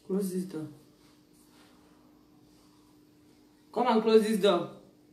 Close this door. Come and close this door.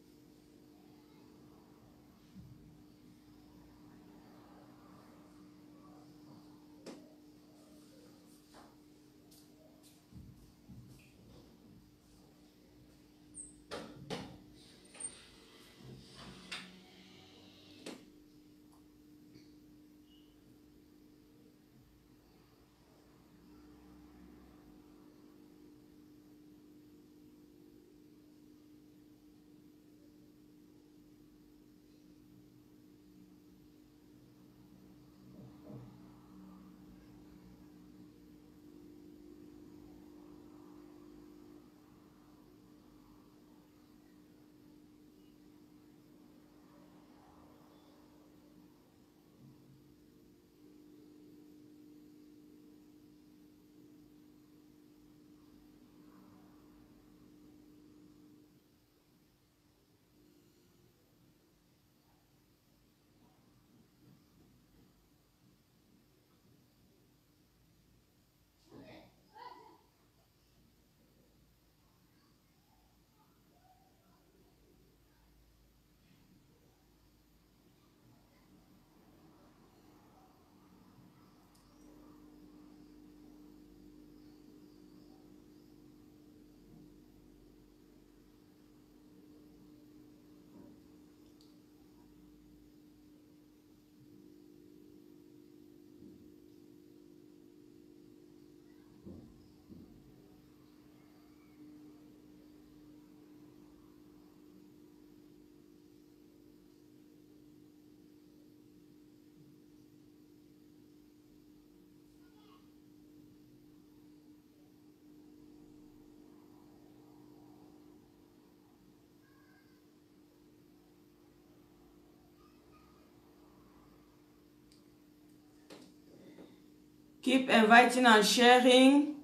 Keep inviting and sharing.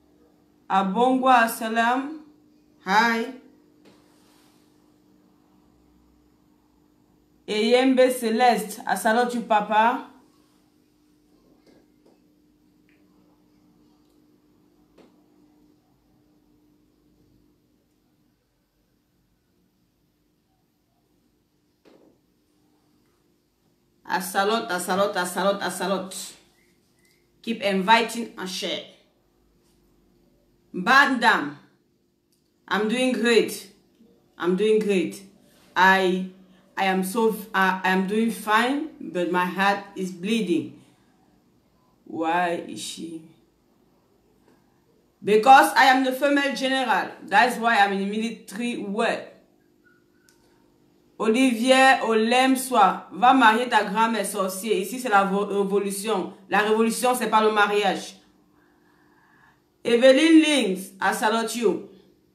Abongwa Assalam. Hi. Eyembe Celeste. I salute you, Papa. I salute, I salute, I salute, I salute. Keep inviting and share. Bandam. I'm doing great. I'm doing great. I am doing fine, but my heart is bleeding. Why is she? Because I am the female general. That's why I'm in the military work. Olivier Olem soit, va marier ta grand-mère sorcière. Ici, c'est la révolution. La révolution, c'est pas le mariage. Evelyn Links, I salute you.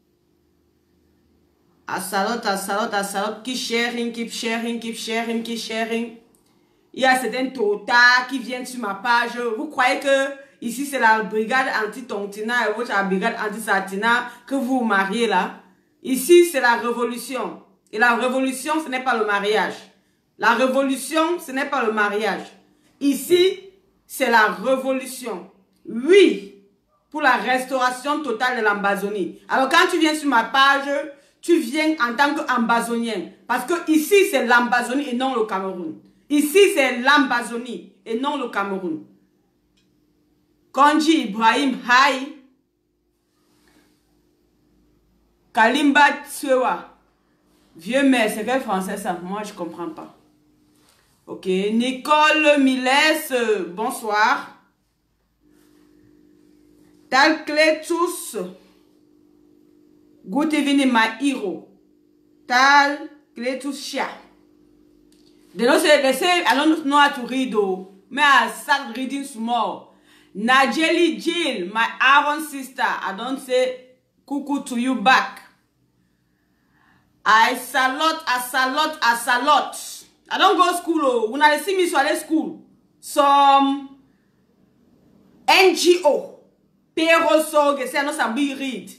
I salute, I salute, I salute. Keep sharing, keep sharing, keep sharing, keep sharing. Il y a certains totas qui viennent sur ma page. Vous croyez que ici, c'est la brigade anti-Tontina et votre la brigade anti-Satina que vous mariez là? Ici, c'est la révolution. Et la révolution, ce n'est pas le mariage. La révolution, ce n'est pas le mariage. Ici, c'est la révolution. Oui, pour la restauration totale de l'Ambazonie. Alors, quand tu viens sur ma page, tu viens en tant qu'Ambazonien. Parce que ici, c'est l'Ambazonie et non le Cameroun. Ici, c'est l'Ambazonie et non le Cameroun. Konji Ibrahim, hi. Kalimba Tsewa. Vieux mère, c'est quel français ça? Moi, je comprends pas. Ok. Nicole Miles, bonsoir. Talcletus. Good evening, my hero. Talcletus Shia. They say, I don't know how to read, though. May I start reading small. Najeli Jill, my Aaron sister. I don't say cuckoo to you back. I salute, I salute, I salute. I don't go school, oh. When I see me, so I school. Some NGO. Pero so, que c'est non sabi read.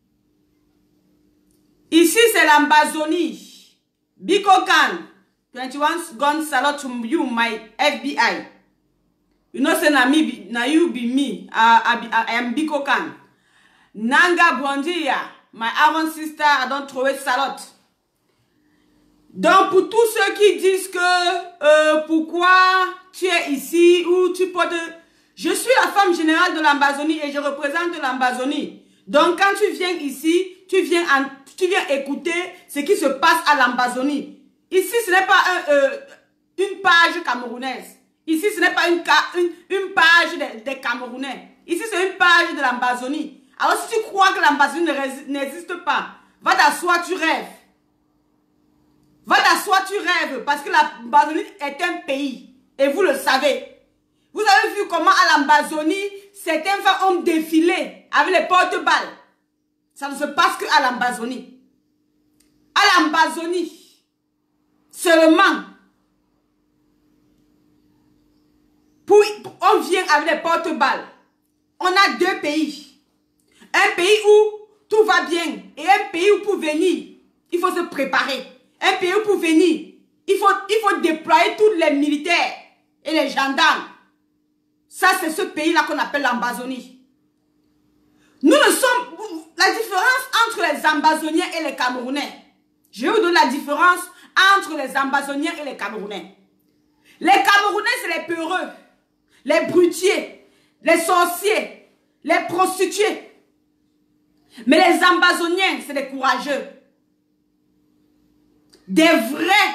Ici, c'est l'Ambazonie. Biko Khan. 21 gun salute to you, my FBI. You know, say na you be me. I am Biko Khan. Nanga Bondia, my Aaron sister, I don't throw it salad. Donc, pour tous ceux qui disent que pourquoi tu es ici ou tu portes... Je suis la femme générale de l'Amazonie et je représente l'Amazonie. Donc, quand tu viens ici, tu viens écouter ce qui se passe à l'Amazonie. Ici, ce n'est pas une page camerounaise. Ici, ce n'est pas une page des Camerounais. Ici, c'est une page de l'Amazonie. Alors, si tu crois que l'Amazonie n'existe pas, va t'asseoir, tu rêves. Va t'asseoir, tu rêves, parce que l'Amazonie est un pays. Et vous le savez. Vous avez vu comment à l'Amazonie, certains femmes ont défilé avec les porte-balles. Ça ne se passe qu'à l'Amazonie. À l'Amazonie, seulement, on vient avec les porte-balles. On a deux pays. Un pays où tout va bien et un pays où pour venir, il faut se préparer. Un pays où pour venir, il faut déployer tous les militaires et les gendarmes. Ça, c'est ce pays-là qu'on appelle l'Amazonie. Nous ne sommes... La différence entre les Amazoniens et les Camerounais. Je vais vous donner la différence entre les Amazoniens et les Camerounais. Les Camerounais, c'est les peureux, les brutiers, les sorciers, les prostituées. Mais les Amazoniens, c'est des courageux. Des vrais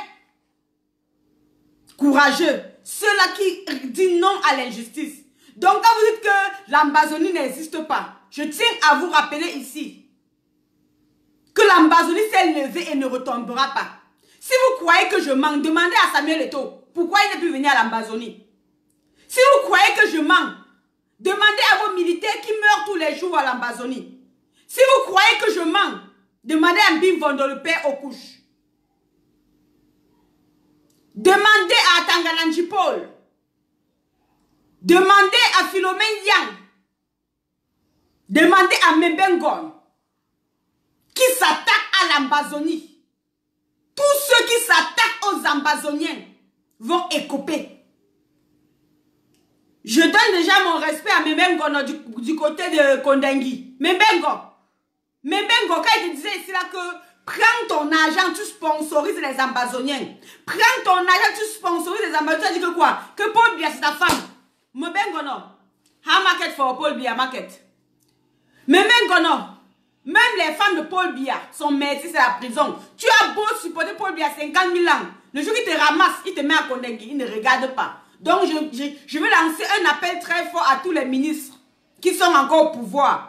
courageux. Ceux-là qui disent non à l'injustice. Donc, quand vous dites que l'Amazonie n'existe pas, je tiens à vous rappeler ici que l'Amazonie s'est levée et ne retombera pas. Si vous croyez que je mens, demandez à Samuel Eto'o pourquoi il n'est plus venu à l'Amazonie. Si vous croyez que je mens, demandez à vos militaires qui meurent tous les jours à l'Amazonie. Si vous croyez que je mens, demandez à Mbim Vondo le père aux couches. Demandez à Tangananji Paul. Demandez à Philomène Yang. Demandez à Mbengon qui s'attaque à l'Amazonie. Tous ceux qui s'attaquent aux Amazoniens vont écoper. Je donne déjà mon respect à Mbengon du côté de Kondengi. Mbengon, quand il te disait ici là que prends ton argent, tu sponsorises les Amazoniens. Prends ton argent, tu sponsorises les Amazoniens. Tu as dit que quoi? Que Paul Biya, c'est ta femme. Mbengono, ha market for Paul Biya market. Mbengono, même les femmes de Paul Biya sont merci, c'est la prison. Tu as beau supporter Paul Biya 50 000 ans. Le jour qu'il te ramasse, il te met à Kondengi, il ne regarde pas. Donc je veux lancer un appel très fort à tous les ministres qui sont encore au pouvoir.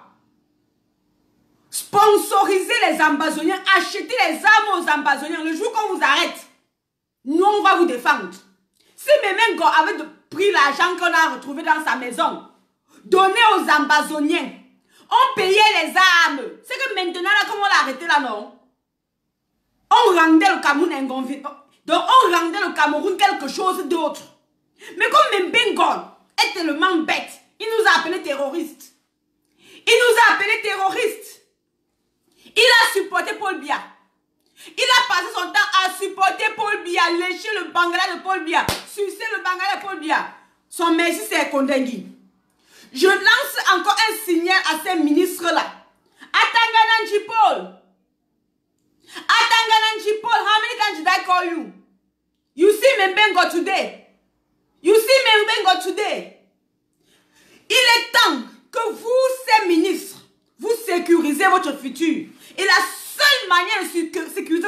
Sponsorisez les Amazoniens, achetez les armes aux Amazoniens. Le jour qu'on vous arrête, nous on va vous défendre. Si Mbengon avait pris l'argent qu'on a retrouvé dans sa maison, donné aux Amazoniens, on payait les armes. C'est que maintenant, là, comme on l'a arrêté là, non? On rendait le Cameroun inconvénient. Donc on rendait le Cameroun quelque chose d'autre. Mais comme Mbengon est tellement bête, il nous a appelés terroristes. Il nous a appelés terroristes. Il a supporté Paul Biya. Il a passé son temps à supporter Paul Biya, lécher le bangala de Paul Biya, sucer le bangala de Paul Biya. Son merci, c'est Kondengi. Je lance encore un signal à ces ministres-là. Atangananji Paul. Atangananji Paul, how many times did I call you? You see Mbengon today. You see Mbengon today. Il est temps que vous, ces ministres, vous sécurisez votre futur. Et la seule manière de sécuriser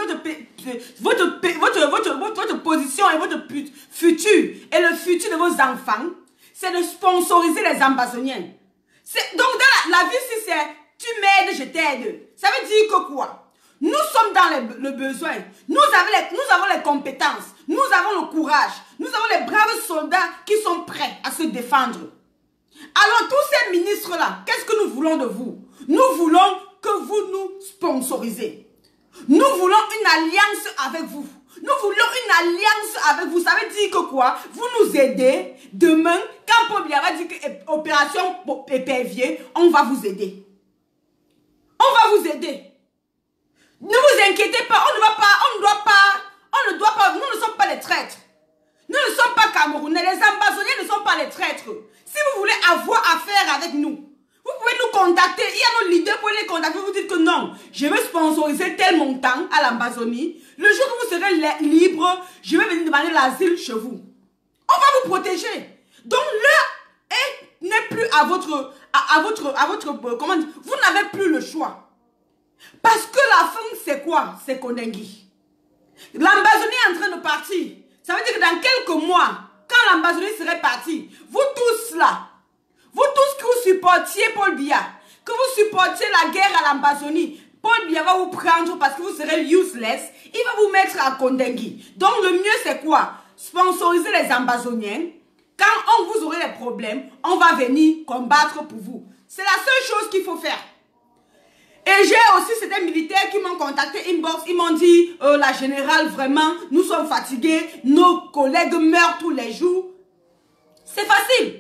votre position et votre futur et le futur de vos enfants, c'est de sponsoriser les Amazoniens. Donc dans la vie, si c'est tu m'aides, je t'aide, ça veut dire que quoi? Nous sommes dans le besoin. Nous avons les compétences. Nous avons le courage. Nous avons les braves soldats qui sont prêts à se défendre. Alors tous ces ministres-là, qu'est-ce que nous voulons de vous? Nous voulons que vous nous sponsorisez. Nous voulons une alliance avec vous. Nous voulons une alliance avec vous. Ça veut dire que quoi? Vous nous aidez. Demain, quand Paul Biya va dire que opération épervier, on va vous aider. On va vous aider. Ne vous inquiétez pas, on ne doit pas, nous ne sommes pas les traîtres. Nous ne sommes pas Camerounais, les Amazoniens ne sont pas les traîtres. Si vous voulez avoir affaire avec nous, vous pouvez nous contacter, il y a nos militaires pour les contacter, vous dites que non, je veux sponsoriser tel montant à l'Ambazonie. Le jour que vous serez libre, je vais venir demander l'asile chez vous. On va vous protéger. Donc l'heure n'est plus à votre comment dire, vous n'avez plus le choix. Parce que la fin, c'est quoi? C'est Kondengi. L'Ambazonie est en train de partir. Ça veut dire que dans quelques mois, quand l'Ambazonie serait partie, vous tous là, vous tous que vous supportiez Paul Biya, que vous supportiez la guerre à l'Ambazonie, Paul Biya va vous prendre parce que vous serez useless, il va vous mettre à Kondengi. Donc le mieux c'est quoi? Sponsoriser les Ambazoniens. Quand vous aurez des problèmes, on va venir combattre pour vous. C'est la seule chose qu'il faut faire. Et j'ai aussi certains militaires qui m'ont contacté inbox, ils m'ont dit, la générale, vraiment, nous sommes fatigués, nos collègues meurent tous les jours. C'est facile.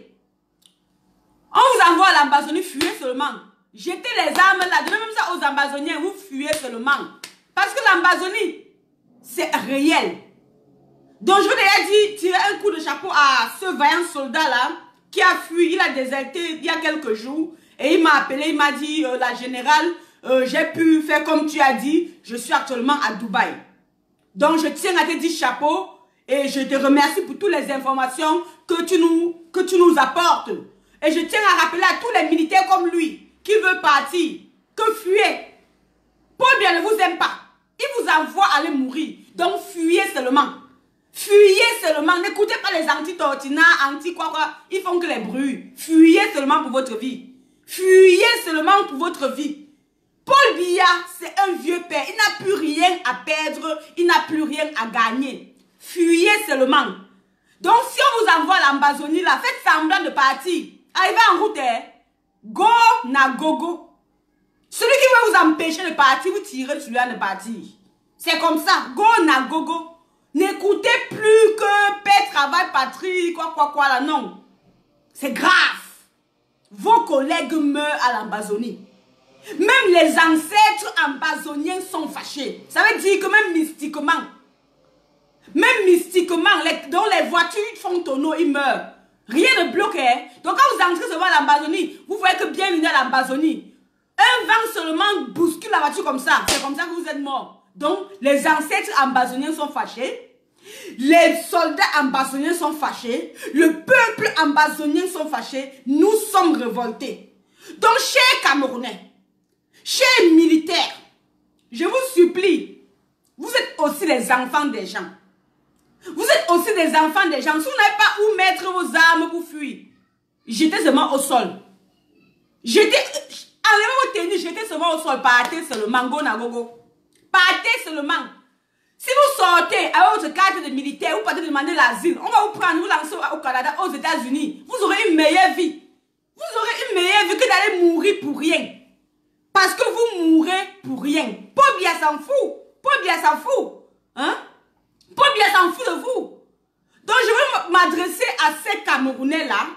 On vous envoie à l'Ambazonie, fuyez seulement. Jetez les armes là, donnez même ça aux Ambazoniens, vous fuyez seulement. Parce que l'Ambazonie, c'est réel. Donc je vous ai dit, tirer un coup de chapeau à ce vaillant soldat là, qui a fui, il a déserté il y a quelques jours, et il m'a appelé, il m'a dit, la générale, j'ai pu faire comme tu as dit, je suis actuellement à Dubaï. Donc je tiens à te dire chapeau, et je te remercie pour toutes les informations que tu nous apportes. Et je tiens à rappeler à tous les militaires comme lui, qui veulent partir, que fuyez. Paul Biya ne vous aime pas. Il vous envoie aller mourir. Donc fuyez seulement. Fuyez seulement. N'écoutez pas les anti-tortinats, anti-quoi. Ils font que les bruits. Fuyez seulement pour votre vie. Fuyez seulement pour votre vie. Paul Biya, c'est un vieux père. Il n'a plus rien à perdre. Il n'a plus rien à gagner. Fuyez seulement. Donc si on vous envoie à l'Ambazonie, là, faites semblant de partir. Arrivez en route, go na gogo. Celui qui veut vous empêcher de partir, vous tirez celui-là de partir. C'est comme ça, go na gogo. N'écoutez plus que paix, travail, patrie, quoi là, non. C'est grave. Vos collègues meurent à l'Ambazonie. Même les ancêtres ambazoniens sont fâchés. Ça veut dire que même mystiquement, dont les voitures font tonneau, ils meurent. Rien ne bloque. Donc quand vous entrez seulement à l'Ambazonie, vous voyez que bienvenue à l'Ambazonie. Un vent seulement bouscule la voiture comme ça. C'est comme ça que vous êtes morts. Donc les ancêtres ambazoniens sont fâchés. Les soldats ambazoniens sont fâchés. Le peuple ambazonien sont fâchés. Nous sommes révoltés. Donc chers Camerounais, chers militaires, je vous supplie, vous êtes aussi les enfants des gens. Vous êtes aussi des enfants des gens. Si vous n'avez pas où mettre vos armes pour fuir, jetez seulement au sol. Enlevez vos tenues, jetez seulement au sol. Partez seulement, go na gogo. Partez seulement. Si vous sortez avec votre carte de militaire, vous partez demander l'asile, on va vous prendre, vous lancer au Canada, aux États-Unis. Vous aurez une meilleure vie. Vous aurez une meilleure vie que d'aller mourir pour rien. Parce que vous mourrez pour rien. Paul Biya s'en fout. Paul Biya s'en fout. Hein? Paul Biya s'en fout de vous. Donc je veux m'adresser à ces Camerounais-là,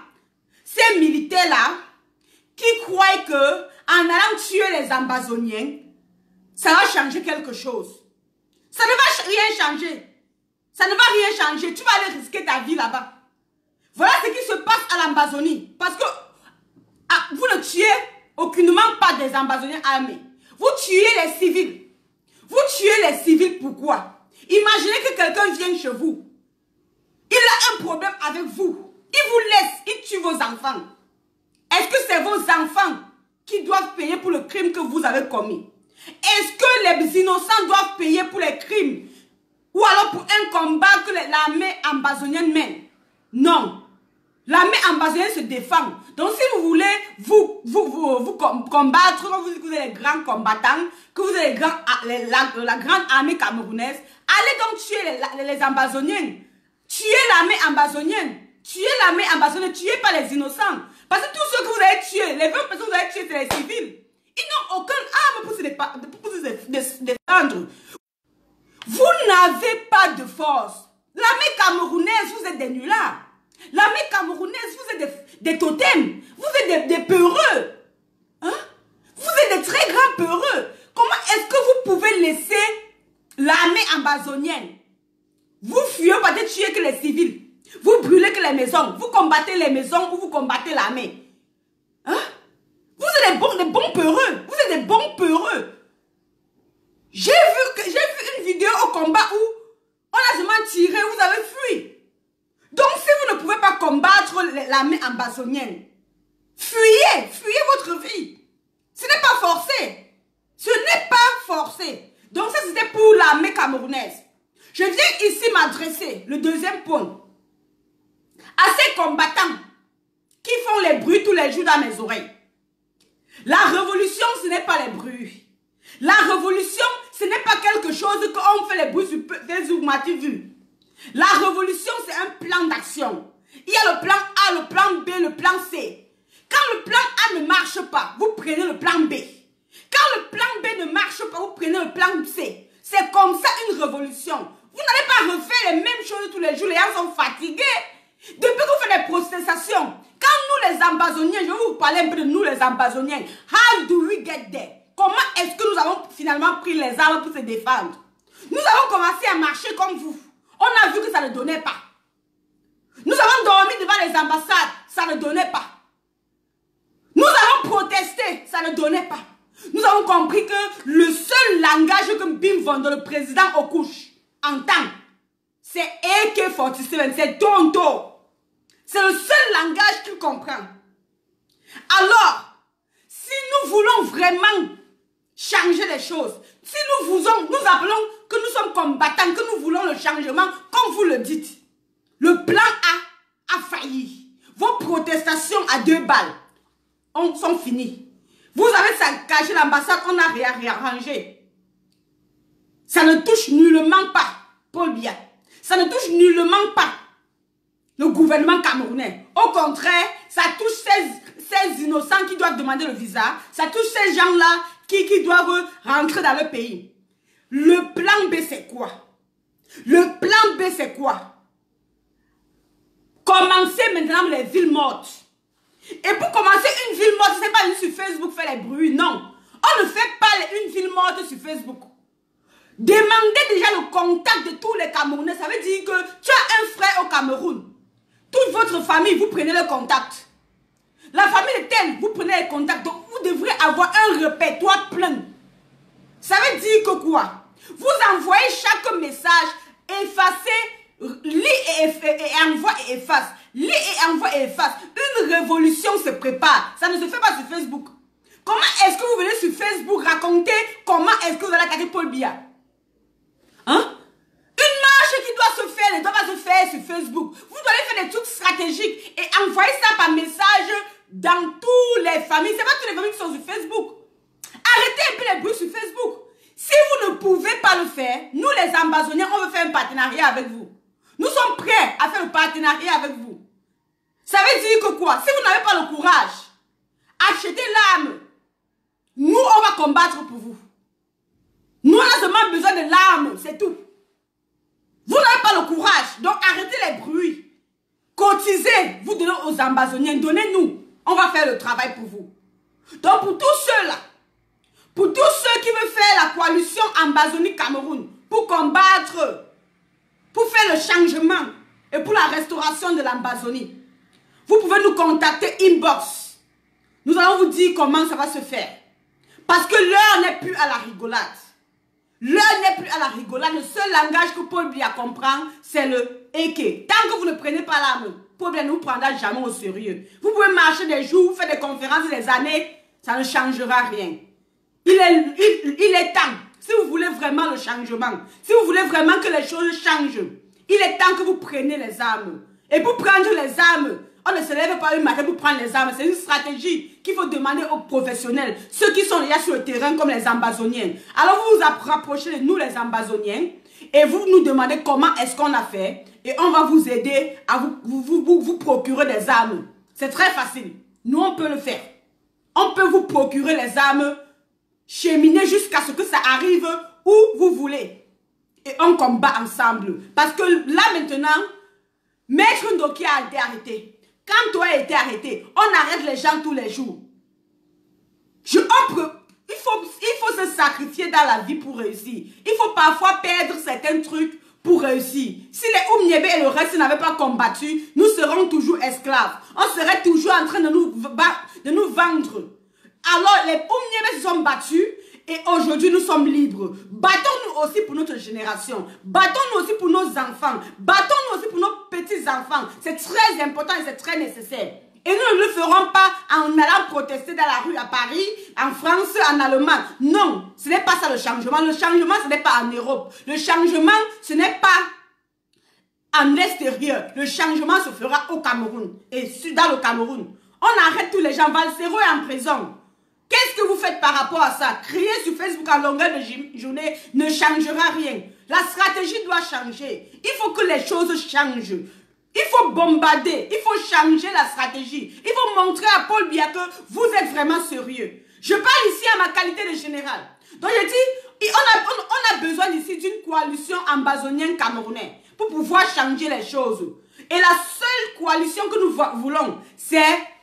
ces militaires-là, qui croient que en allant tuer les Ambazoniens, ça va changer quelque chose. Ça ne va rien changer. Ça ne va rien changer. Tu vas aller risquer ta vie là-bas. Voilà ce qui se passe à l'Ambazonie. Parce que vous ne tuez aucunement pas des Ambazoniens armés. Vous tuez les civils. Vous tuez les civils pourquoi? Imaginez que quelqu'un vienne chez vous. Il a un problème avec vous. Il vous laisse, il tue vos enfants. Est-ce que c'est vos enfants qui doivent payer pour le crime que vous avez commis? Est-ce que les innocents doivent payer pour les crimes? Ou alors pour un combat que l'armée ambazonienne mène? Non. L'armée ambazonienne se défend. Donc si vous voulez vous combattre, que vous êtes les grands combattants, que vous êtes la grande armée camerounaise, allez donc tuer les Ambazoniens. Tuez l'armée ambazonienne. Tuez l'armée ambazonienne. Tuez pas les innocents. Parce que tous ceux que vous avez tués, les 20 personnes que vous avez tués, c'est les civils. Ils n'ont aucune arme pour se défendre. Vous n'avez pas de force. L'armée camerounaise, vous êtes des nullards. L'armée camerounaise, vous êtes des totems. Vous êtes des peureux. Hein? Vous êtes des très grands peureux. Comment est-ce que vous pouvez laisser l'armée ambazonienne? Vous fuyez pas de tuer que les civils. Vous brûlez que les maisons. Vous combattez les maisons ou vous combattez l'armée. Hein? Vous êtes des bons peureux. Vous êtes l'armée ambazonienne. Fuyez votre vie. Ce n'est pas forcé. Ce n'est pas forcé. Donc ça c'était pour l'armée camerounaise. Je viens ici m'adresser, le deuxième point, à ces combattants qui font les bruits tous les jours dans mes oreilles. La révolution, ce n'est pas les bruits. La révolution, ce n'est pas quelque chose qu'on fait les bruits sur Facebook, m'as-tu vu? La révolution, c'est un plan d'action. Il y a le plan A, le plan B, le plan C. Quand le plan A ne marche pas, vous prenez le plan B. Quand le plan B ne marche pas, vous prenez le plan C. C'est comme ça une révolution. Vous n'allez pas refaire les mêmes choses tous les jours. Les gens sont fatigués. Depuis que vous faites des protestations, quand nous les Ambazoniens, je vais vous parler un peu de nous les Ambazoniens. How do we get there? Comment est-ce que nous avons finalement pris les armes pour se défendre? Nous avons commencé à marcher comme vous. On a vu que ça ne donnait pas. Nous avons dormi devant les ambassades, ça ne donnait pas. Nous avons protesté, ça ne donnait pas. Nous avons compris que le seul langage que Bim Vondo, le président Okouch, entend, c'est AK-47, c'est Tonto. C'est le seul langage qu'il comprend. Alors, si nous voulons vraiment changer les choses, si nous appelons que nous sommes combattants, que nous voulons le changement, comme vous le dites, le plan A failli. Vos protestations à 2 balles sont finies. Vous avez saccagé l'ambassade, on a réarrangé. Ça ne touche nullement pas Paul Biya. Ça ne touche nullement pas le gouvernement camerounais. Au contraire, ça touche ces innocents qui doivent demander le visa. Ça touche ces gens-là qui doivent rentrer dans le pays. Le plan B, c'est quoi? Le plan B, c'est quoi? Commencez maintenant les villes mortes. Et pour commencer une ville morte, ce n'est pas juste sur Facebook faire les bruits, non. On ne fait pas une ville morte sur Facebook. Demandez déjà le contact de tous les Camerounais. Ça veut dire que tu as un frère au Cameroun. Toute votre famille, vous prenez le contact. La famille est telle, vous prenez les contacts. Donc vous devrez avoir un répertoire plein. Ça veut dire que quoi? Vous envoyez chaque message, effacez, lis et envoie et efface. Lis et envoie et efface. Une révolution se prépare. Ça ne se fait pas sur Facebook. Comment est-ce que vous venez sur Facebook raconter comment est-ce que vous allez attaquer Paul Biya? Hein? Une marche qui doit se faire ne doit pas se faire sur Facebook. Vous devez faire des trucs stratégiques et envoyer ça par message dans toutes les familles. Ce n'est pas toutes les familles qui sont sur Facebook. Arrêtez un peu les bruits sur Facebook. Si vous ne pouvez pas le faire, nous les Ambazoniens, on veut faire un partenariat avec vous. Nous sommes prêts à faire un partenariat avec vous. Ça veut dire que quoi? Si vous n'avez pas le courage, achetez l'arme. Nous, on va combattre pour vous. Nous, on a seulement besoin de l'arme, c'est tout. Vous n'avez pas le courage, donc arrêtez les bruits. Cotisez, vous donnez aux Ambazoniens, donnez-nous. On va faire le travail pour vous. Donc pour tous ceux-là, pour tous ceux qui veulent faire la coalition Ambazonie-Cameroun, pour combattre, pour faire le changement et pour la restauration de l'Ambazonie, vous pouvez nous contacter inbox. Nous allons vous dire comment ça va se faire. Parce que l'heure n'est plus à la rigolade. L'heure n'est plus à la rigolade. Le seul langage que Paul Biya comprend, c'est le EK. Tant que vous ne prenez pas l'arme, Paul Biya ne vous prendra jamais au sérieux. Vous pouvez marcher des jours, faire des conférences des années, ça ne changera rien. Il est temps, si vous voulez vraiment le changement, si vous voulez vraiment que les choses changent, il est temps que vous preniez les armes. Et pour prendre les armes, on ne se lève pas une matin pour prendre les armes. C'est une stratégie qu'il faut demander aux professionnels, ceux qui sont déjà sur le terrain comme les Ambazoniens. Alors vous vous rapprochez de nous les Ambazoniens et vous nous demandez comment est-ce qu'on a fait et on va vous aider à vous procurer des armes. C'est très facile. Nous, on peut le faire. On peut vous procurer les armes, cheminer jusqu'à ce que ça arrive où vous voulez. Et on combat ensemble. Parce que là maintenant, Maître Ndoki a été arrêté. Quand toi a été arrêté, on arrête les gens tous les jours. Il faut se sacrifier dans la vie pour réussir. Il faut parfois perdre certains trucs pour réussir. Si les Oumniébé et le reste n'avaient pas combattu, nous serons toujours esclaves. On serait toujours en train de nous vendre. Alors les Oumniébé se sont battus et aujourd'hui nous sommes libres. Battons-nous aussi pour notre génération. Battons-nous aussi pour nos enfants. Battons-nous aussi pour nos petits-enfants. C'est très important et c'est très nécessaire. Et nous ne le ferons pas en allant protester dans la rue à Paris, en France, en Allemagne. Non, ce n'est pas ça le changement. Le changement, ce n'est pas en Europe. Le changement, ce n'est pas en extérieur. Le changement se fera au Cameroun. Et dans le Cameroun, on arrête tous les gens. Valsero est en prison. Qu'est-ce que vous faites par rapport à ça? Crier sur Facebook en longueur de journée ne changera rien. La stratégie doit changer. Il faut que les choses changent. Il faut bombarder. Il faut changer la stratégie. Il faut montrer à Paul Biya que vous êtes vraiment sérieux. Je parle ici à ma qualité de général. Donc je dis, on a besoin ici d'une coalition ambazonienne camerounaise pour pouvoir changer les choses. Et la seule coalition que nous voulons, c'est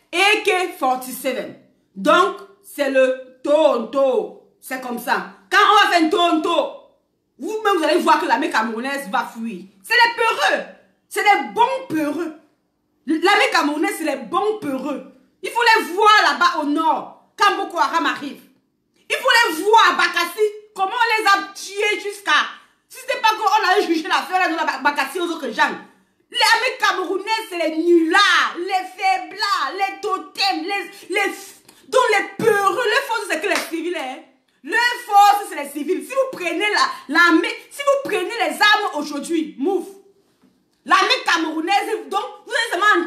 AK-47. Donc, c'est le Tonto. C'est comme ça. Quand on va faire un Tonto, vous-même, vous allez voir que l'armée camerounaise va fuir. C'est les peureux. C'est les bons peureux. L'armée camerounaise, c'est les bons peureux. Il faut les voir là-bas au nord, quand Boko Haram arrive. Il faut les voir à Bakassi, comment on les a tués jusqu'à... Si ce n'était pas qu'on allait juger l'affaire de Bakassi aux autres gens. L'armée camerounaise, c'est les nullards, les faiblards, les totems, donc les peureux, les forces, c'est que les civils, hein. Les forces, c'est les civils. Si vous prenez l'armée, si vous prenez les armes aujourd'hui, move. L'armée camerounaise, donc, vous allez seulement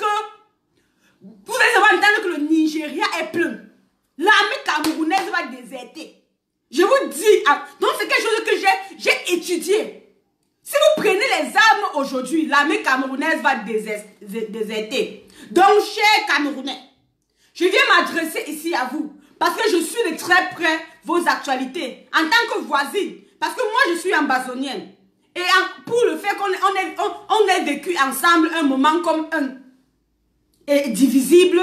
entendre que le Nigeria est plein. L'armée camerounaise va déserter. Je vous dis, donc c'est quelque chose que j'ai étudié. Si vous prenez les armes aujourd'hui, l'armée camerounaise va déserter. Donc, chers Camerounais, je viens m'adresser ici à vous parce que je suis de très près vos actualités en tant que voisine. Parce que moi, je suis ambazonienne. Et pour le fait qu'on ait vécu ensemble un moment comme et divisible,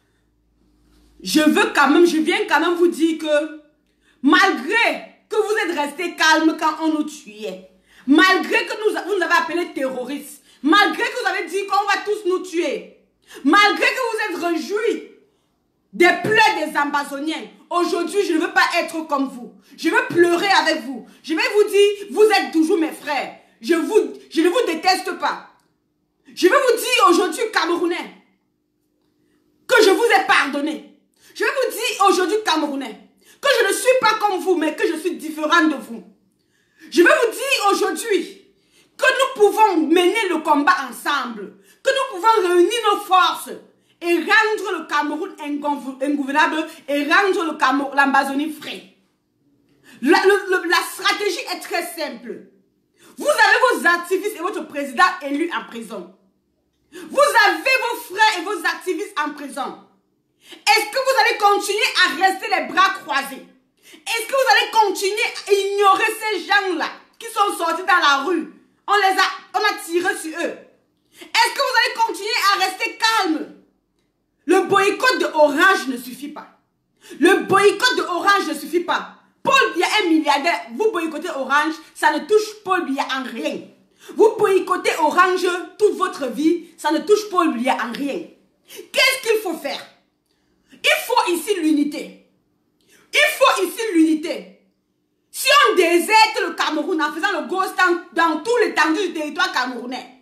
je viens quand même vous dire que malgré que vous êtes restés calmes quand on nous tuait, malgré que vous nous avez appelés terroristes, malgré que vous avez dit qu'on va tous nous tuer, malgré que vous êtes réjouis des pleurs des Ambazoniens, aujourd'hui je ne veux pas être comme vous. Je veux pleurer avec vous. Je vais vous dire, vous êtes toujours mes frères. Je ne vous déteste pas. Je vais vous dire aujourd'hui, Camerounais, que je vous ai pardonné. Je vais vous dire aujourd'hui, Camerounais, que je ne suis pas comme vous, mais que je suis différente de vous. Je vais vous dire aujourd'hui que nous pouvons mener le combat ensemble, que nous pouvons réunir nos forces et rendre le Cameroun ingouvernable et rendre l'Ambazonie frais. La stratégie est très simple. Vous avez vos activistes et votre président élu en prison. Vous avez vos frères et vos activistes en prison. Est-ce que vous allez continuer à rester les bras croisés? Est-ce que vous allez continuer à ignorer ces gens-là qui sont sortis dans la rue? On a tiré sur eux. Est-ce que vous allez continuer à rester calme? Le boycott de Orange ne suffit pas. Le boycott de Orange ne suffit pas. Paul Biya est milliardaire. Vous boycottez Orange, ça ne touche Paul Biya en rien. Vous boycottez Orange toute votre vie, ça ne touche Paul Biya en rien. Qu'est-ce qu'il faut faire? Il faut ici l'unité. Il faut ici l'unité. Si on déserte le Cameroun en faisant le ghost dans tout l'étendue du territoire camerounais,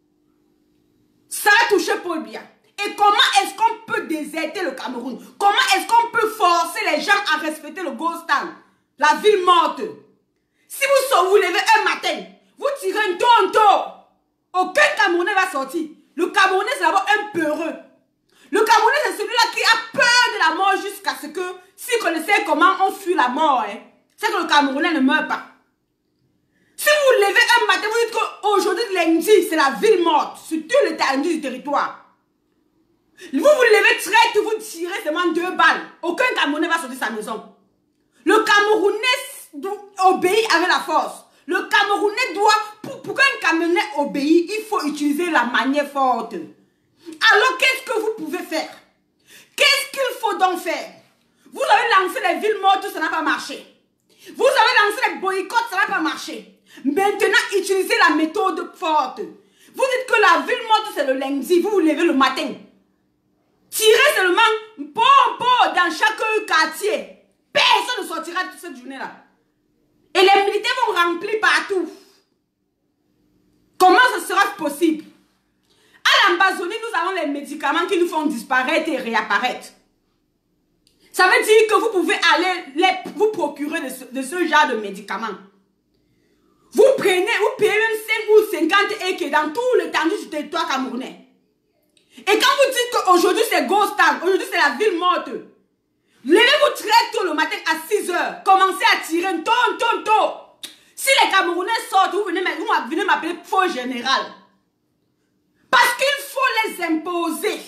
ça va toucher Paul Biya. Et comment est-ce qu'on peut déserter le Cameroun? Comment est-ce qu'on peut forcer les gens à respecter le ghost town, la ville morte? Si vous levez un matin, vous tirez un tonto, aucun Camerounais va sortir. Le Camerounais, c'est d'abord un peureux. Le Camerounais, c'est celui-là qui a peur de la mort jusqu'à ce que, s'il connaissait comment on fuit la mort, c'est que le Camerounais ne meurt pas. Si vous levez un matin, vous dites qu'aujourd'hui, lundi, c'est la ville morte, sur tout l'étendue du territoire. Vous levez traite, vous tirez seulement 2 balles. Aucun Camerounais va sortir de sa maison. Le Camerounais obéit avec la force. Le Camerounais doit, pour qu'un Camerounais obéisse, il faut utiliser la manière forte. Alors, qu'est-ce que vous pouvez faire? Qu'est-ce qu'il faut donc faire? Vous avez lancé les villes mortes, ça n'a pas marché. Vous avez lancé les boycotts, ça n'a pas marché. Maintenant, utilisez la méthode forte. Vous dites que la ville morte, c'est le lundi. Vous vous levez le matin. Tirez seulement dans chaque quartier. Personne ne sortira toute cette journée-là. Et les militaires vont remplir partout. Comment ce sera possible? À l'Ambazonie, nous avons les médicaments qui nous font disparaître et réapparaître. Ça veut dire que vous pouvez aller vous procurer de ce genre de médicaments. Vous payez même 5 ou 50 et dans tout l'étendue du territoire camerounais. Et quand vous dites qu'aujourd'hui c'est Ghost Town, aujourd'hui c'est la ville morte, levez-vous très tôt le matin à 6 h, commencez à tirer un ton. Si les Camerounais sortent, vous venez m'appeler faux général. Parce qu'il faut les imposer.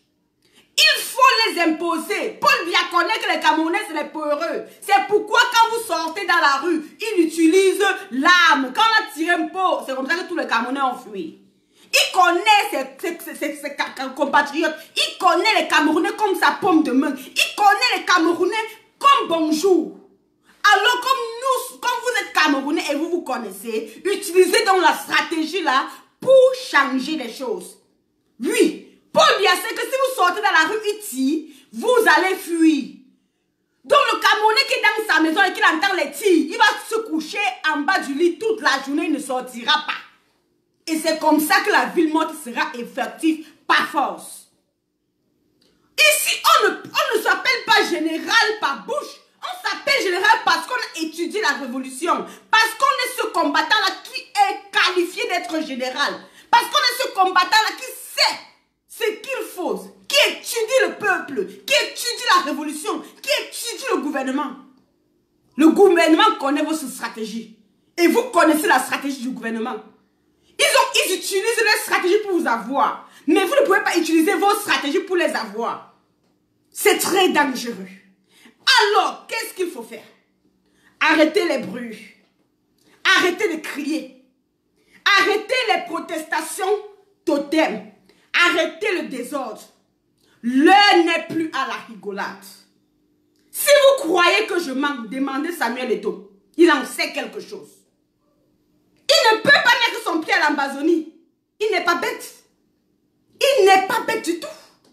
Il faut les imposer. Paul Biya connaît que les Camerounais, c'est les peureux. C'est pourquoi quand vous sortez dans la rue, ils utilisent l'arme. Quand on a tiré un pot, c'est comme ça que tous les Camerounais ont fui. Il connaît ses compatriotes. Il connaît les Camerounais comme sa paume de main. Il connaît les Camerounais comme bonjour. Alors comme vous êtes Camerounais et vous vous connaissez, utilisez donc la stratégie là pour changer les choses. Oui. Paul Biya sait que si vous sortez dans la rue Iti, vous allez fuir. Donc le Camerounais qui est dans sa maison et qui entend les tirs, il va se coucher en bas du lit toute la journée, il ne sortira pas. Et c'est comme ça que la ville morte sera effective par force. Ici, on ne s'appelle pas général par bouche. On s'appelle général parce qu'on a étudié la révolution. Parce qu'on est ce combattant-là qui est qualifié d'être général. Parce qu'on est ce combattant-là qui sait ce qu'il faut, qui étudie le peuple, qui étudie la révolution, qui étudie le gouvernement. Le gouvernement connaît votre stratégie. Et vous connaissez la stratégie du gouvernement. Ils utilisent leur stratégie pour vous avoir. Mais vous ne pouvez pas utiliser vos stratégies pour les avoir. C'est très dangereux. Alors, qu'est-ce qu'il faut faire? Arrêtez les bruits. Arrêtez de crier. Arrêtez les protestations totems. Arrêtez le désordre. L'heure n'est plus à la rigolade. Si vous croyez que je manque, demandez Samuel Eto'o. Il en sait quelque chose. Il ne peut pas mettre son pied à l'Ambazonie. Il n'est pas bête. Il n'est pas bête du tout.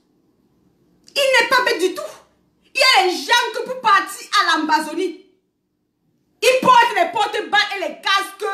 Il n'est pas bête du tout. Il y a les gens que pour partir à l'Ambazonie, ils portent les porte-balles et les casques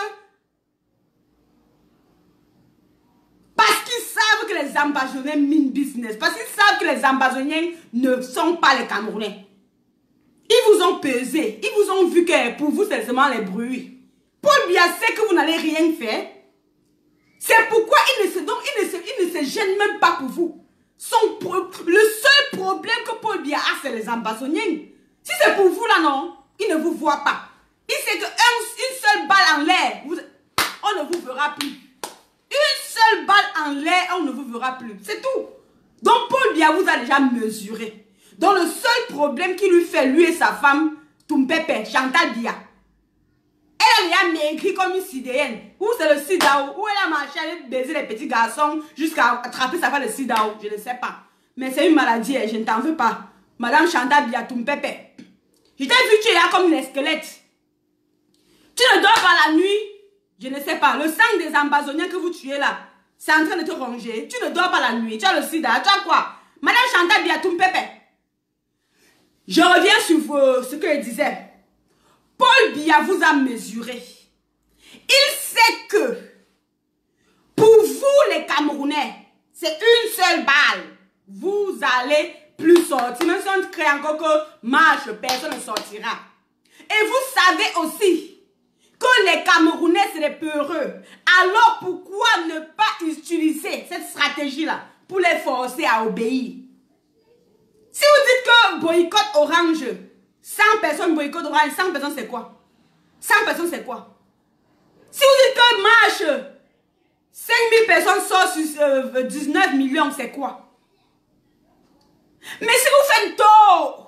parce qu'ils savent que les Ambazoniens minent business. Parce qu'ils savent que les Ambazoniens ne sont pas les Camerounais. Ils vous ont pesé. Ils vous ont vu que pour vous, c'est seulement les bruits. Paul Biya sait que vous n'allez rien faire. C'est pourquoi il ne se gêne même pas pour vous. Le seul problème que Paul Biya a, c'est les Ambazoniens. Si c'est pour vous là, non, il ne vous voit pas. Il sait qu'une seule balle en l'air, on ne vous verra plus. Une seule balle en l'air, on ne vous verra plus. C'est tout. Donc Paul Biya vous a déjà mesuré. Donc le seul problème qui lui fait, lui et sa femme, Tumpepe, Chantal Biya, elle a maigri comme une sidéenne. Ou c'est le sidao, ou elle a marché, elle a baisé les petits garçons jusqu'à attraper sa femme le sidao. Je ne sais pas. Mais c'est une maladie, je ne t'en veux pas. Madame Chantal Biya Tumpepe. Je t'ai vu, tu es là comme une squelette. Tu ne dors pas la nuit. Je ne sais pas. Le sang des Ambazoniens que vous tuez là, c'est en train de te ronger. Tu ne dors pas la nuit. Tu as le sida. Tu as quoi? Madame Chantal Biya Tumpepe. Je reviens sur ce que je disais. Paul Biya vous a mesuré. Il sait que pour vous les Camerounais, c'est une seule balle. Vous allez plus sortir. Même si on crée encore que marche, personne ne sortira. Et vous savez aussi que les Camerounais, c'est des peureux. Alors pourquoi ne pas utiliser cette stratégie-là pour les forcer à obéir? Si vous dites que boycott orange, 100 personnes boycott orange, 100 personnes c'est quoi? 100 personnes c'est quoi? Si vous dites que marche, 5000 personnes sortent sur 19 millions, c'est quoi? Mais si vous faites tôt,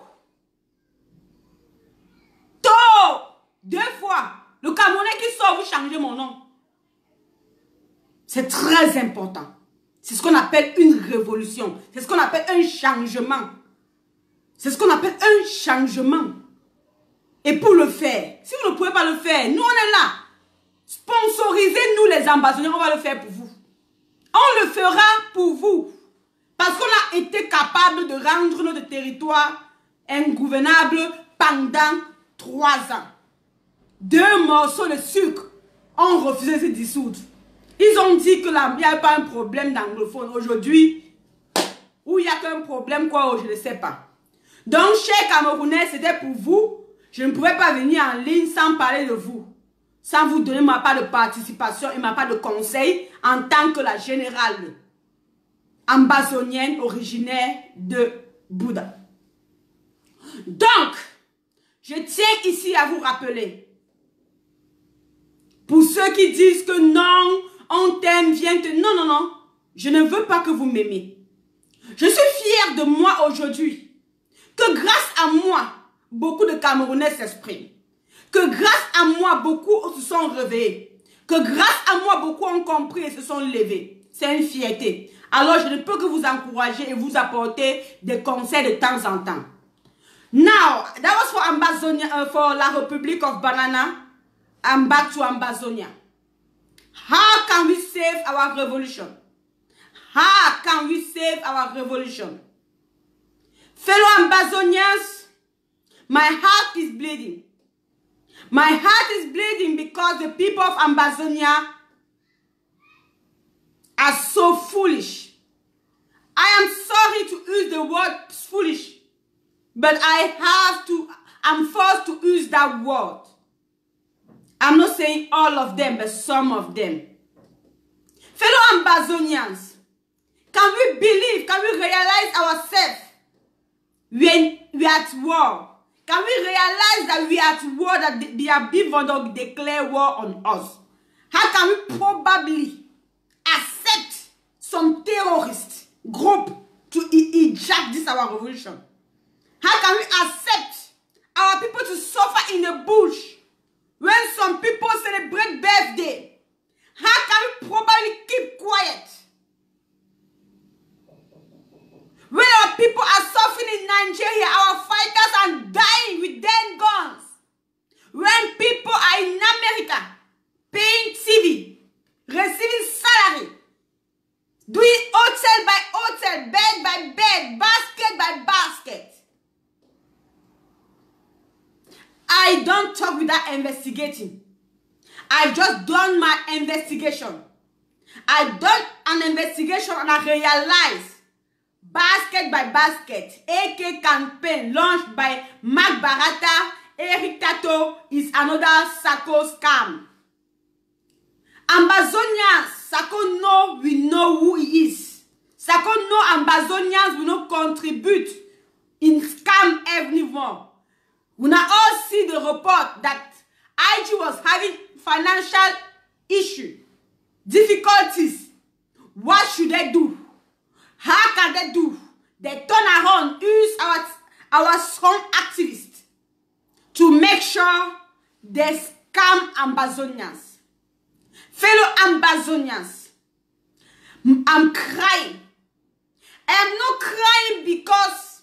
2 fois, le Camerounais qui sort, vous changez mon nom. C'est très important. C'est ce qu'on appelle une révolution. C'est ce qu'on appelle un changement. C'est ce qu'on appelle un changement. Et pour le faire, si vous ne pouvez pas le faire, nous on est là. Sponsorisez-nous les Ambazoniens, on va le faire pour vous. On le fera pour vous. Parce qu'on a été capable de rendre notre territoire ingouvernable pendant 3 ans. 2 morceaux de sucre ont refusé de se dissoudre. Ils ont dit que il n'y a pas un problème d'anglophone. Aujourd'hui, ou il n'y a qu'un problème, quoi, je ne sais pas. Donc, chers Camerounais, c'était pour vous. Je ne pouvais pas venir en ligne sans parler de vous. Sans vous donner ma part de participation et ma part de conseil en tant que la générale ambazonienne originaire de Bouddha. Donc, je tiens ici à vous rappeler, pour ceux qui disent que non, on t'aime, viens te... Non, non, non, je ne veux pas que vous m'aimez. Je suis fière de moi aujourd'hui, que grâce à moi, beaucoup de Camerounais s'expriment. Que grâce à moi, beaucoup se sont réveillés. Que grâce à moi, beaucoup ont compris et se sont levés. C'est une fierté. Alors, je ne peux que vous encourager et vous apporter des conseils de temps en temps. Now, that was for Ambazonia, for la Republic of Banana. I'm back to Ambazonia. How can we save our revolution? How can we save our revolution? Fellow Ambazonians, my heart is bleeding. My heart is bleeding because the people of Ambazonia are so foolish. I am sorry to use the word foolish, but I'm forced to use that word. I'm not saying all of them, but some of them. Fellow Ambazonians, can we believe, can we realize ourselves when we are at war? Can we realize that we are at war, that they are going to declare war on us? How can we probably accept some terrorist group to hijack this our revolution? How can we accept our people to suffer in the bush when some people celebrate birthday? How can we probably keep quiet when our people are suffering in Nigeria? Our fighters are dying with dead guns. When people are in America paying TV, receiving salary, doing hotel by hotel, bed by bed, basket by basket. I don't talk without investigating. I've just done my investigation. I've done an investigation and I realized basket by basket, AK campaign launched by Mark Barata, Eric Tato is another Sako scam. Ambazonians, Sako know we know who he is. Sako know Ambazonians will not contribute in scam everyone. We now all see the report that IG was having financial issue, difficulties. What should they do? How can they do? They turn around, use our strong activists to make sure they scam Ambazonians. Fellow Ambazonians, I'm crying. I am not crying because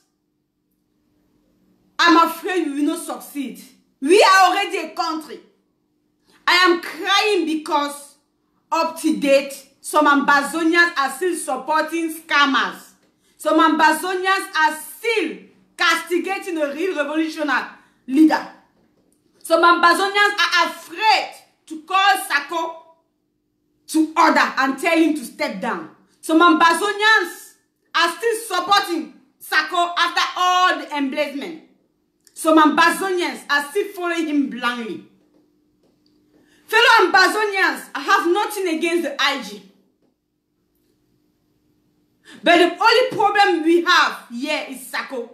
I'm afraid we will not succeed. We are already a country. I am crying because up to date, some Ambazonians are still supporting scammers. Some Ambazonians are still castigating a real revolutionary leader. Some Ambazonians are afraid to call Sako to order and tell him to step down. Some Ambazonians are still supporting Sako after all the embezzlement. Some Ambazonians are still following him blindly. Fellow Ambazonians, I have nothing against the IG. But the only problem we have here is Sako.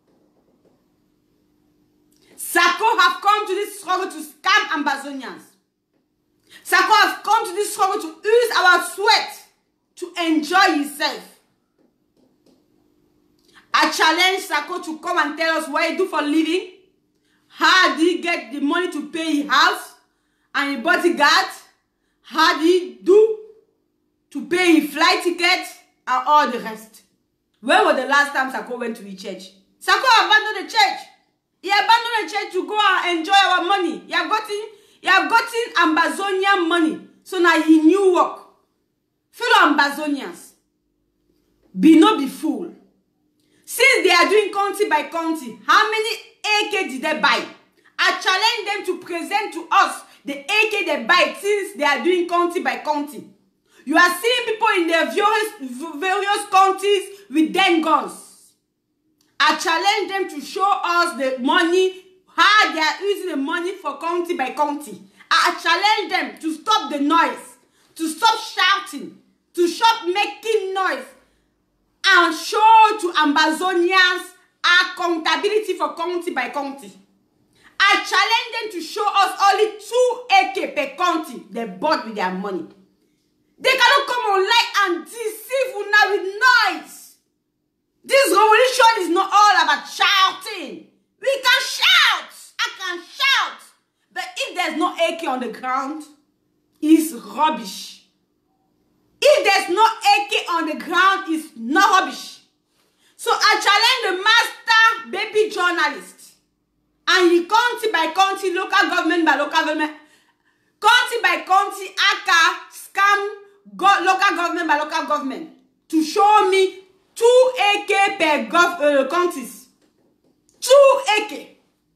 Sako have come to this struggle to scam Ambazonians. Sako have come to this struggle to use our sweat to enjoy himself. I challenge Sako to come and tell us what he do for a living. How did he get the money to pay his house and his bodyguard? How did he do to pay his flight ticket and all the rest? When was the last time Sako went to his church? Sako abandoned the church. He abandoned the church to go and enjoy our money. He have gotten Ambazonian money. So now he knew work. Fellow Ambazonians, be not be fool. Since they are doing county by county, how many AK did they buy? I challenge them to present to us the AK they buy since they are doing county by county. You are seeing people in their various counties with 10 guns. I challenge them to show us the money, how they are using the money for county by county. I challenge them to stop the noise, to stop shouting, to stop making noise, and show to Ambazonians accountability for county by county. I challenge them to show us only 2 AK per county they bought with their money. They cannot come online and deceive you now with noise. This revolution is not all about shouting. We can shout. I can shout. But if there's no AK on the ground, it's rubbish. If there's no AK on the ground, it's not rubbish. So I challenge the master baby journalist. And he county by county, local government by local government, county by county, aka scam local government by local government, to show me 2 AK per counties. 2 AK.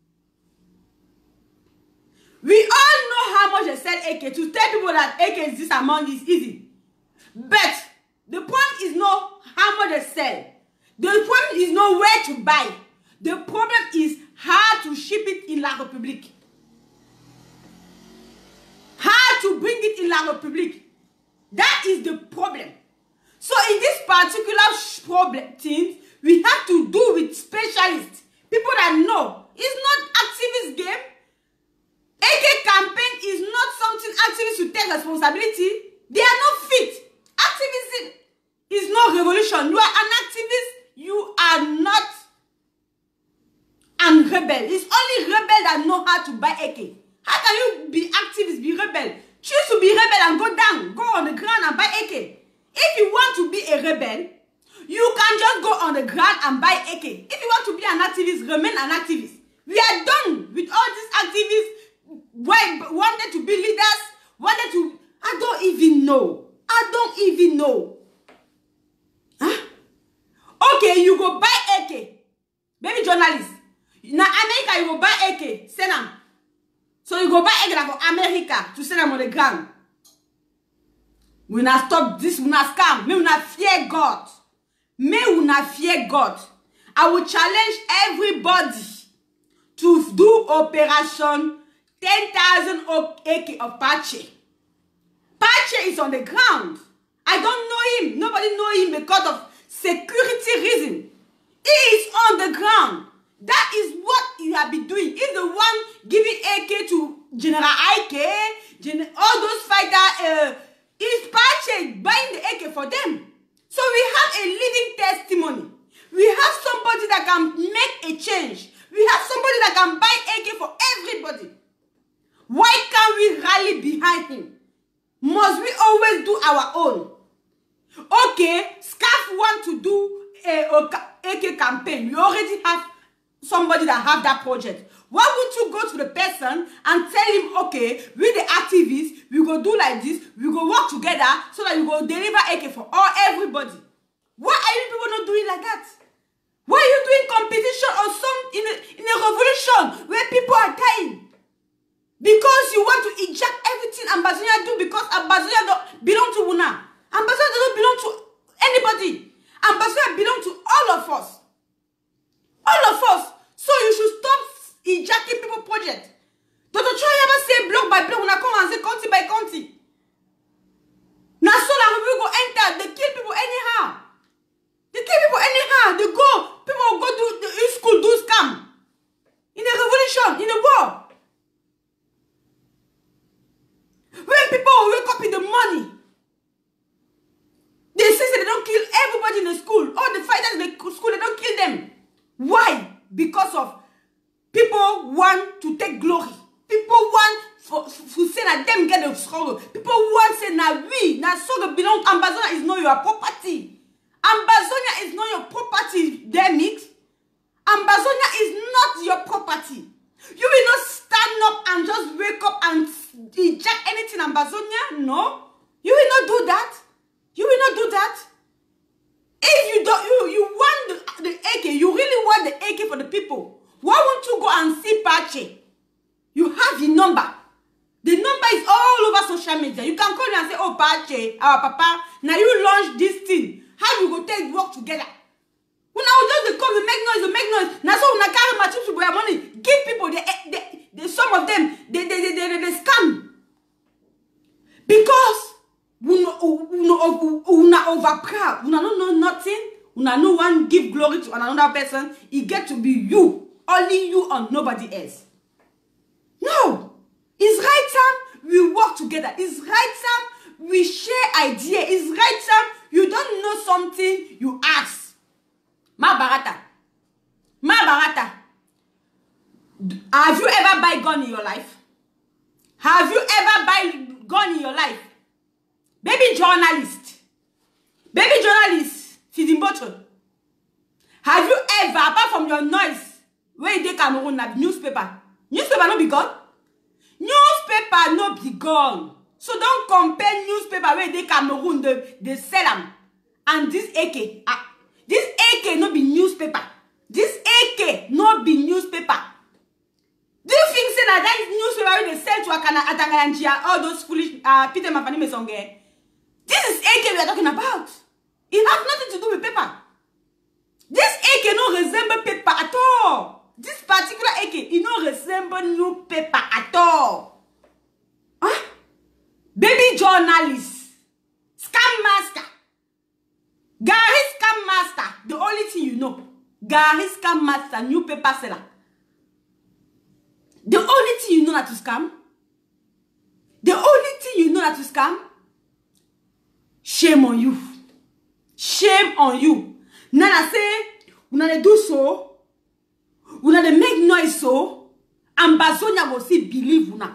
We all know how much they sell AK. To tell people that AK is this amount is easy. But the point is not how much they sell. The problem is not where to buy. The problem is how to ship it in La République. How to bring it in La République. That is the problem. So in this particular problem things, we have to do with specialists. People that know. It's not activist game. AK campaign is not something activists should take responsibility. They are not fit. Activism is not revolution. You are an activist. You are not a rebel. It's only rebel that know how to buy AK. How can you be activist, be rebel? Choose to be rebel and go down. Go on the ground and buy AK. If you want to be a rebel, you can just go on the ground and buy AK. If you want to be an activist, remain an activist. We are done with all these activists wanted to be leaders, wanted to... I don't even know. I don't even know. Huh? Okay, you go buy AK. Baby journalist. Now America, you go buy AK. Send them. So you go buy AK for America to send them on the ground. We not stop this, we not scam. Me we not fear God. Me we not fear God. I will challenge everybody to do operation 10,000 AK of Pache. Pache is on the ground. I don't know him. Nobody know him because of security reason. He is on the ground. That is what you have been doing. He's the one giving AK to General Ike, all those fighters. Is Pache buying the AK for them? So we have a living testimony. We have somebody that can make a change. We have somebody that can buy AK for everybody. Why can't we rally behind him? Must we always do our own? Okay, SCAF want to do a AK campaign. We already have somebody that have that project. Why would you go to the person and tell him, okay, we the activists, we go do like this, we go work together so that we go deliver AK for everybody? Why are you people not doing like that? Why are you doing competition or some in a revolution where people are dying? Because you want to eject everything Ambazonia do because Ambazonia don't belong to Wuna. Ambazonia doesn't belong to anybody. Ambazonia belong to all of us. All of us. So you should stop ejecting people project. Dr. Choi ever say block by block when I come and say county by county. Now so that we go enter, they kill people anyhow. They kill people anyhow. They go, people go to the school, do scam. In a revolution, in a war. When people wake up in the morning, they say they don't kill everybody in the school. All the fighters in the school, they don't kill them. Why? Because of people want to take glory. People want to say that them get the struggle. People want to say now we, now so the belong. Ambazonia is not your property. Ambazonia is not your property, Demix. Ambazonia is not your property. You will not stand up and just wake up and eject anything Ambazonia. No. You will not do that. You will not do that. If you don't, you want the AK, you really want the AK for the people. Why won't you go and see Pache? You have the number. The number is all over social media. You can call me and say, oh, Pache, our papa, now you launch this thing. How you go take work together? When I just come, you make noise. Now so when I carry my chips for your money, give people some of them, they scam. Because we not overproud. We not know nothing. We not no one give glory to another person. It get to be you. Only you and nobody else. No. It's right time we work together. It's right time we share ideas. It's right time you don't know something, you ask. Ma barata. Have you ever buy gun in your life? Have you ever buy gun in your life? Baby journalist, feeding bottle. Have you ever, apart from your noise, where you take Cameroon, newspaper no be gun? Newspaper no be gun. So don't compare newspaper where they Cameroon, they sell them. And this AK, this AK no be newspaper. This AK no be newspaper. Do you think say that newspaper where they sell to Atanganjia, all those foolish Peter Mafani Mesonge? This is AK we are talking about. It has nothing to do with paper. This AK no resemble paper at all. This particular AK, it no resemble new paper at all. Huh? Baby journalist, scam master, Gary scam master. The only thing you know, Gary scam master, new paper seller. The only thing you know how to scam. The only thing you know how to scam. Shame on you. Shame on you. Nana say, una do so. Una de make noise so, and Basonia will see believe una.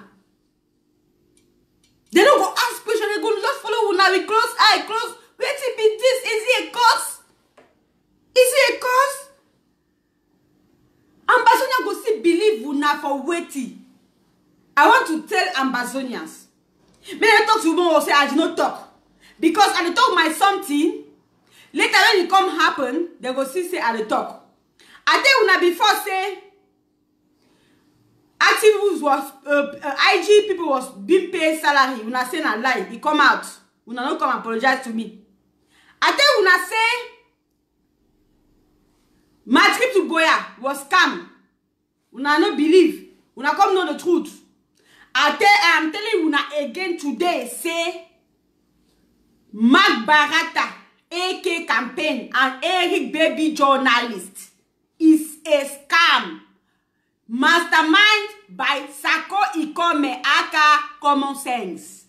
They don't go ask questions, they go just follow una with close eye, close. Wait till be this, is it a cause? Is it a cause? Ambazonia go see believe una for waiting. I want to tell Ambazonians. When I talk to women, will say I did not talk. Because I talk my something, later when it come happen, they go see say I talk. I tell una before say activists was IG people was being paid salary. Una say na lie. He come out. Una no come apologize to me. I tell una say my trip to Boya was scam. Una no believe. Una come know the truth. I am telling una again today say Mark Barata, AK campaign and Eric Baby journalist is a scam. Mastermind by Sako Ikome aka Common Sense.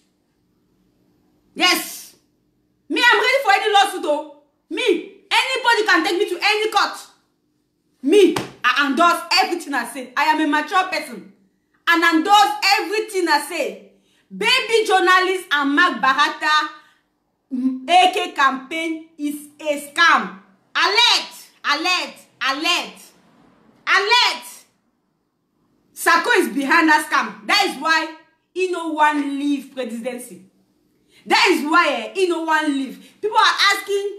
Yes. Me, I'm ready for any lawsuit though. Me, anybody can take me to any court. Me, I endorse everything I say. I am a mature person. And endorse everything I say. Baby journalist and Mark Barata AK campaign is a scam. Alert! Alert! Alert! Alert! Sako is behind that scam. That is why he no one leave presidency. That is why he no one leave. People are asking,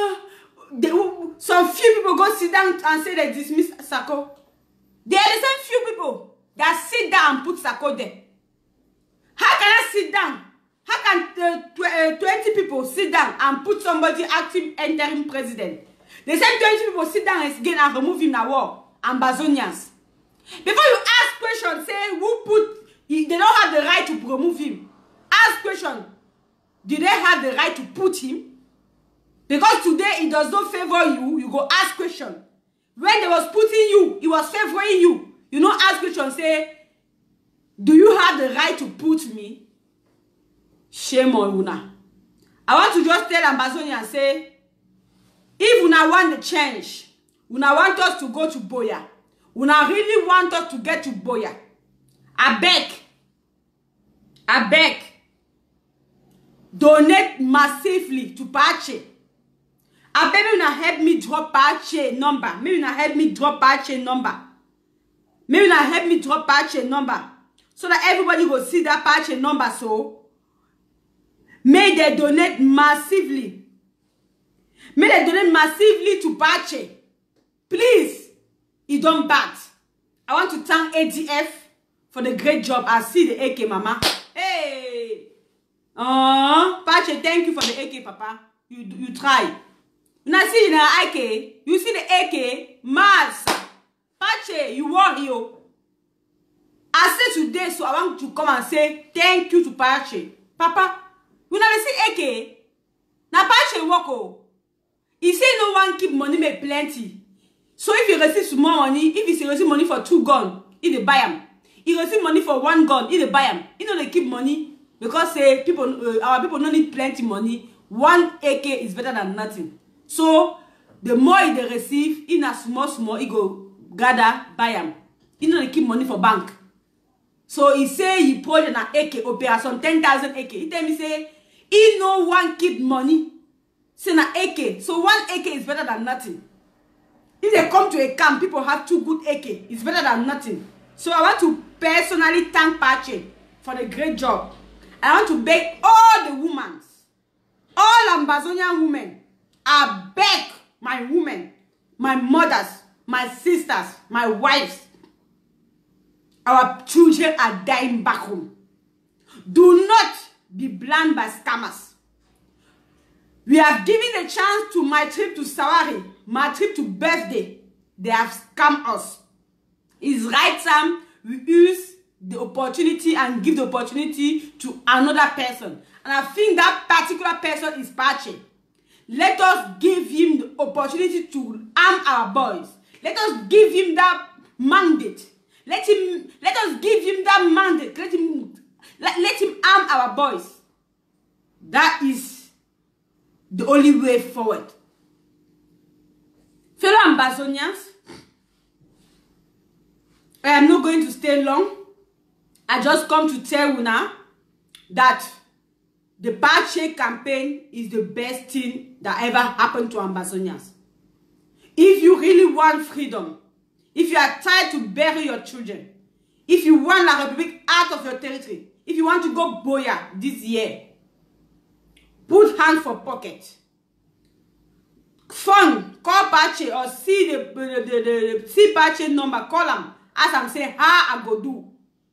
some few people go sit down and say they dismiss Sako. There are the same few people that sit down and put Sako there. How can I sit down? How can 20 people sit down and put somebody active interim president? The same 20 people sit down again and remove him now. Ambazonians. Before you ask questions, say who put, they don't have the right to remove him. Ask question. Did they have the right to put him? Because today it does not favor you, you go ask question. When they was putting you, it was favoring you. You don't ask question, say, do you have the right to put me? Shame on una. I want to just tell Ambazonians and say, if una want the change, una want us to go to Boya, una really want us to get to Boya, I beg, donate massively to Pache. I beg una help me drop Pache number. Maybe una help me drop Pache number. Maybe una help me drop Pache number. So that everybody will see that Pache number. So, may they donate massively. May they donate massively to Pache. Please, it don't bad. I want to thank ADF for the great job. I see the AK, Mama. Hey! Pache, thank you for the AK, Papa. You try. Now see the AK. You see the AK? Mars. Pache, you want you. I said today, so I want to come and say thank you to Pache. Papa, you never see AK. Now Pache walk. He say no one keep money make plenty. So if you receive small money, if you receive money for 2 guns, he dey buy them. You receive money for 1 gun, he dey buy them. You know they keep money because say people, our people don't need plenty money. 1 AK is better than nothing. So the more they receive, in a small, he go gather buy them. You know they keep money for bank. So he say he put an AK operation 10,000 AK. He tell me say he no one keep money. Say na AK. So 1 AK is better than nothing. If they come to a camp, people have 2 good AK. It's better than nothing. So I want to personally thank Pache for the great job. I want to beg all the women, all Ambazonian women, I beg my women, my mothers, my sisters, my wives, our children are dying back home. Do not be blind by scammers. We have given a chance to my trip to Sawari, my trip to birthday. They have scammed us. It's right time we use the opportunity and give the opportunity to another person. And I think that particular person is Pache. Let us give him the opportunity to arm our boys. Let us give him that mandate. Let us give him that mandate. Let him arm our boys. That is the only way forward. Fellow Ambazonians, I am not going to stay long. I just come to tell you now that the Pache campaign is the best thing that ever happened to Ambazonians. If you really want freedom, if you are tired to bury your children, if you want La Republique out of your territory, if you want to go Boya this year, put hand for pocket. Phone, call Pache or see see Pache number, call him. As I'm saying, how I go do.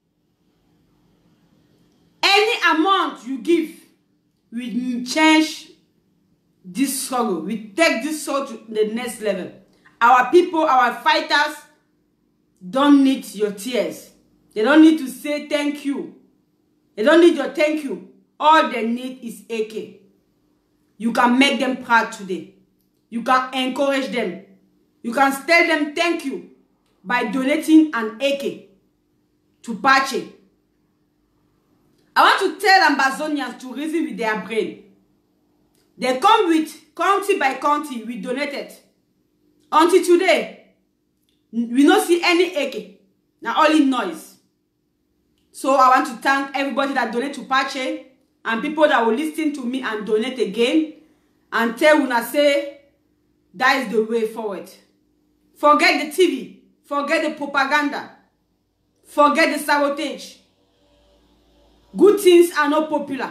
Any amount you give, we change this struggle. We take this struggle to the next level. Our people, our fighters, don't need your tears. They don't need to say thank you. They don't need your thank you. All they need is AK. You can make them proud today. You can encourage them. You can tell them thank you by donating an AK to Pache. I want to tell Ambazonians to reason with their brain. They come with county by county, we donated. Until today, we don't see any AK. Now only noise. So I want to thank everybody that donated to Pache and people that will listen to me and donate again and tell Una say that is the way forward. Forget the TV. Forget the propaganda. Forget the sabotage. Good things are not popular.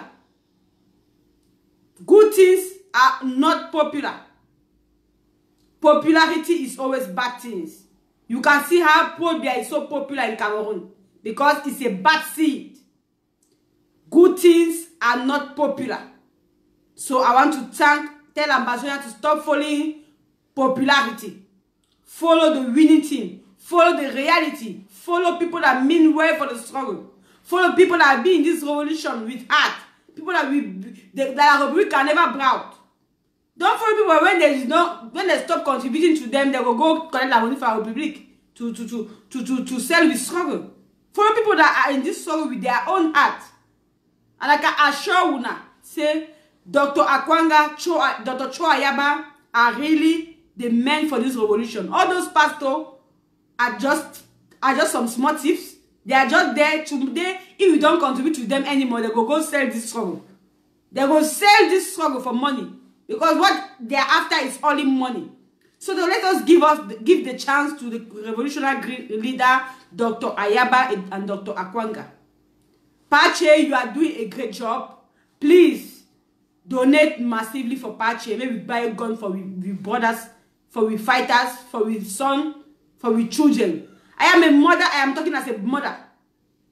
Good things are not popular. Popularity is always bad things. You can see how Pobia is so popular in Cameroon because it's a bad seed. Good things are not popular. So I want to tell Ambazonians to stop following popularity. Follow the winning team. Follow the reality. Follow people that mean well for the struggle. Follow people that be in this revolution with heart. People that we can never proud. Don't follow people when they stop contributing to them, they will go collect la money for our Republic to sell the struggle. Follow people that are in this struggle with their own heart. And like I assure Una, say Dr. Akwanga, Dr. Cho Ayaba are really the men for this revolution. All those pastors are just some small thieves. They are just there today. If we don't contribute to them anymore, they go sell this struggle. They go sell this struggle for money. Because what they are after is only money. So they let us give the chance to the revolutionary leader, Dr. Ayaba and Dr. Akwanga. Pache, you are doing a great job. Please donate massively for Pache. Maybe buy a gun for we brothers, for we fighters, for we son, for we children. I am a mother. I am talking as a mother.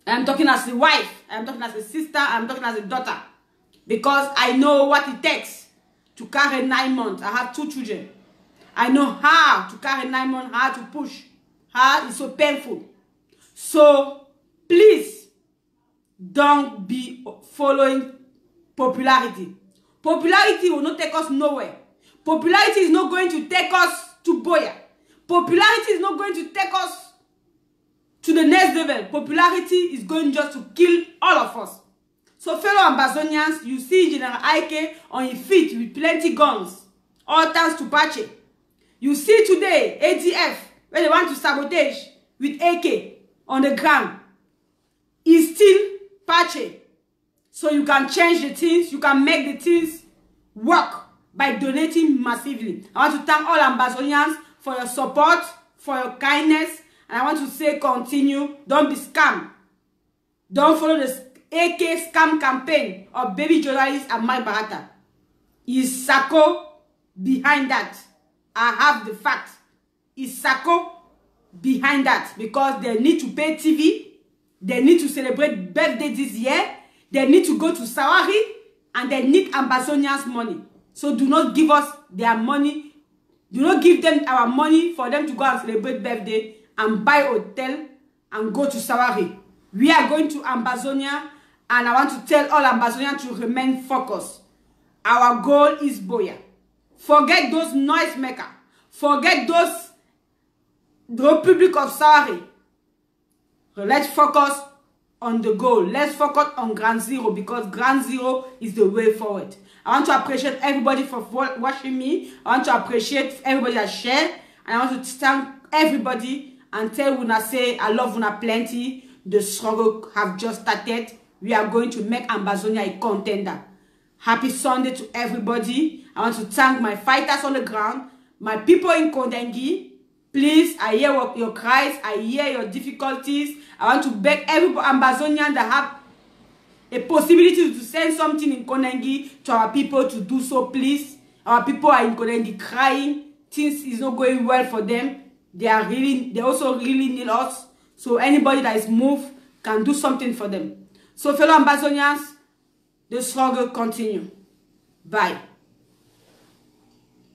I'm talking as a wife. I'm talking as a sister. I'm talking as a daughter. Because I know what it takes to carry 9 months. I have 2 children. I know how to carry 9 months, how to push. How it's so painful. So, please, don't be following popularity. Popularity will not take us nowhere. Popularity is not going to take us to Boya. Popularity is not going to take us to the next level. Popularity is going just to kill all of us. So fellow Ambazonians, you see General Ike on his feet with plenty guns. All thanks to Pache. You see today, ADF, where they want to sabotage with AK on the ground. Is still Pache. So you can change the things, you can make the things work by donating massively. I want to thank all Ambazonians for your support, for your kindness. And I want to say continue. Don't be scammed. Don't follow the AK scam campaign of baby journalist Amal Barata. Is Sako behind that? I have the fact. Is Sako behind that? Because they need to pay TV. They need to celebrate birthday this year. They need to go to Sawari. And they need Ambazonians' money. So do not give us their money. Do not give them our money for them to go and celebrate birthday and buy a hotel and go to Sawari. We are going to Ambazonia, and I want to tell all Ambazonians to remain focused. Our goal is Boya. Forget those noisemakers. Forget those Republic of Sawari. Let's focus on the goal. Let's focus on Ground Zero, because Ground Zero is the way forward. I want to appreciate everybody for watching me. I want to appreciate everybody that shared. And I want to thank everybody and tell Una say I love Una plenty. The struggle have just started. We are going to make Ambazonia a contender. Happy Sunday to everybody. I want to thank my fighters on the ground, my people in Kondengi. Please, I hear your cries. I hear your difficulties. I want to beg every Ambazonian that have a possibility to send something in Kondengi to our people to do so, please. Our people are in Kondengi crying. Things is not going well for them. They also really need us. So anybody that is moved can do something for them. So fellow Ambazonians, the struggle continue. Bye.